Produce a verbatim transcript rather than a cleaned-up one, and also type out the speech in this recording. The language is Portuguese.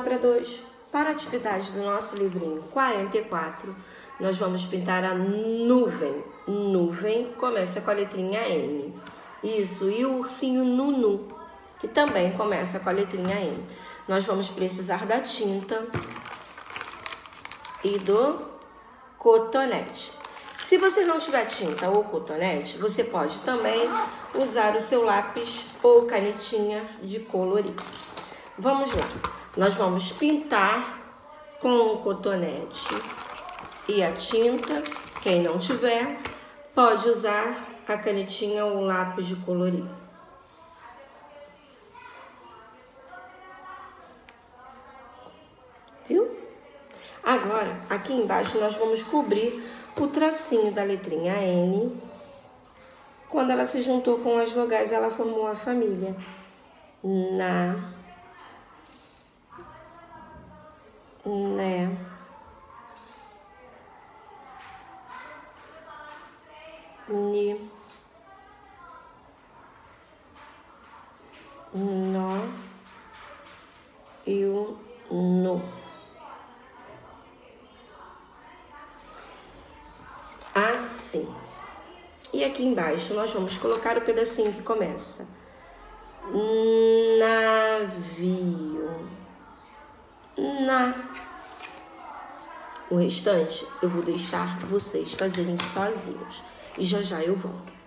para dois. Para a atividade do nosso livrinho quarenta e quatro, nós vamos pintar a nuvem. Nuvem começa com a letrinha N. Isso, e o ursinho Nunu, que também começa com a letrinha N. Nós vamos precisar da tinta e do cotonete. Se você não tiver tinta ou cotonete, você pode também usar o seu lápis ou canetinha de colorir. Vamos lá. Nós vamos pintar com o cotonete e a tinta. Quem não tiver, pode usar a canetinha ou o lápis de colorir. Viu? Agora, aqui embaixo, nós vamos cobrir o tracinho da letrinha N. Quando ela se juntou com as vogais, ela formou a família. Na, né, ni, nó e o no. Assim. E aqui embaixo nós vamos colocar o pedacinho que começa. Navio. Na. O restante eu vou deixar vocês fazerem sozinhos. E já já eu volto.